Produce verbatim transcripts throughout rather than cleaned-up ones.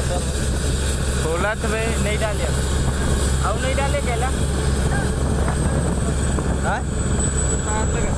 खोला तो भाई नहीं डाले अब नहीं डाले केला हाँ हाथ लगा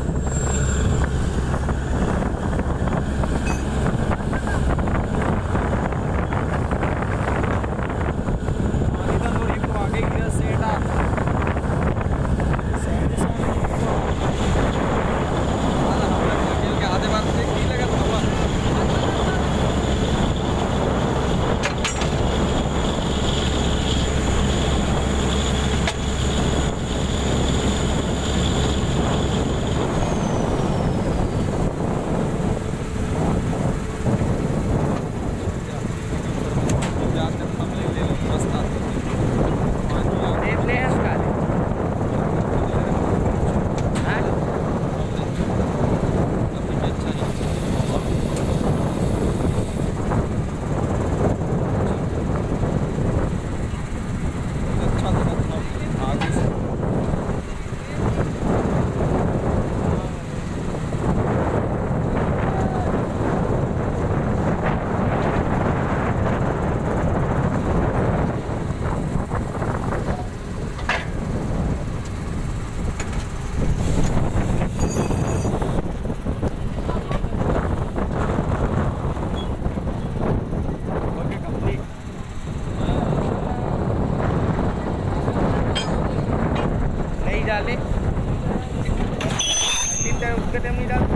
डाले उसके टाइम नहीं डाल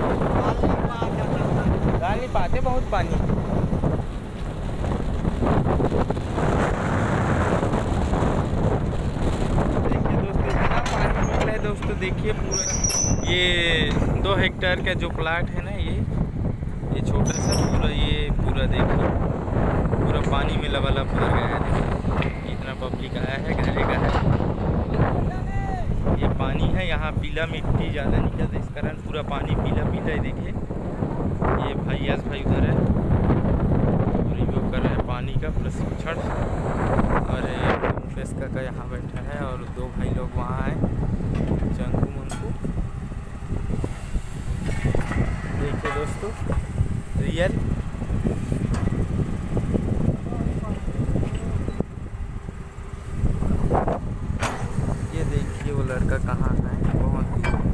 डाल नहीं पाते बहुत पानी देखिए दोस्तों इतना पानी निकला है दोस्तों देखिए पूरा ये दो हेक्टेयर का जो प्लाट है ना ये ये छोटा सा पूरा ये पूरा देखिए पूरा पानी में लबालब भर गया है देखिए इतना पब्लिक आया है घरे का है ये पानी है यहाँ पीला मिट्टी ज़्यादा निकलता है इस कारण पूरा पानी पीला पीला है देखिए ये भाई यस भाई उधर है रिव्यू कर रहे हैं पानी का प्रशिक्षण और फेस का, का यहाँ बैठा है और दो भाई लोग वहाँ हैं चंकू मंकू देखिए दोस्तों रियल वो लड़का कहाँ है बहुत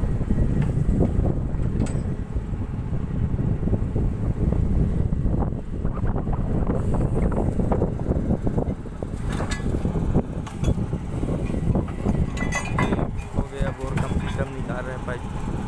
हो गया बोर कंप्लीट हम निकाल रहे हैं पाइप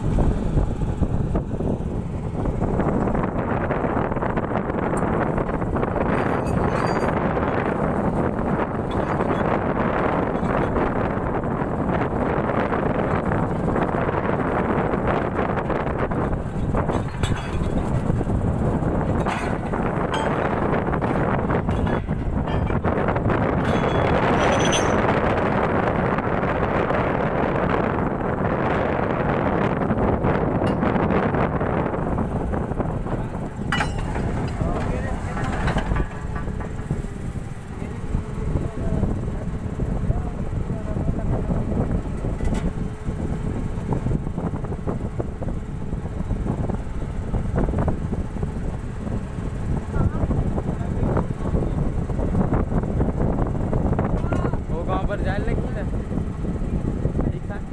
पर जाल लगी ना ठीक है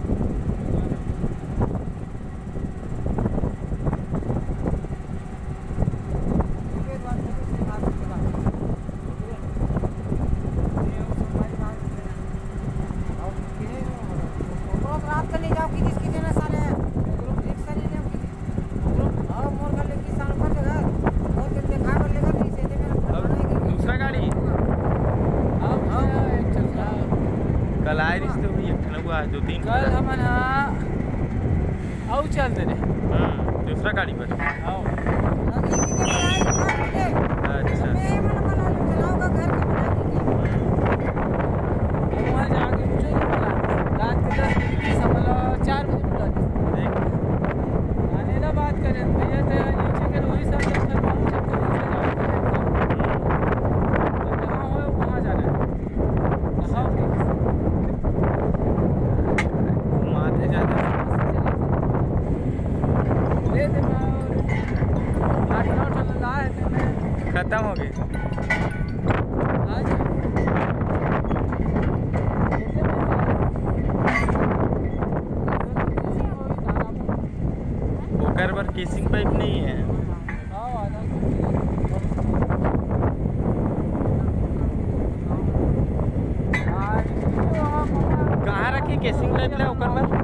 रात का ले जाओ कि किसकी देना साले रिक्शा ले जाओ और मोर का लेके साल पर जगह और दिन देखा कर लेगा नहीं से मेरा दूसरा गाड़ी अब हां एक चल रहा कल आए रिश्ते हुई एक ठन हुआ दो तीन कल हमन हां आओ चल दे हां दूसरा गाड़ी पर आओ अच्छा मैं मन बना लो चलाओगा घर का बना दीजिए वहां जाके मुझे रात के दस बजे समझ चार बजे बुला दे आने ना बात करें भैया तेरा नीचे के वही सब सब पहुंच के नीचे जाओ कहां हो वहां जाना है कहां घुमाते जाते दे दे ओकर बर केसिंग पाइप नहीं है। कहाँ रखी केसिंग पाइप ले ओकर बर?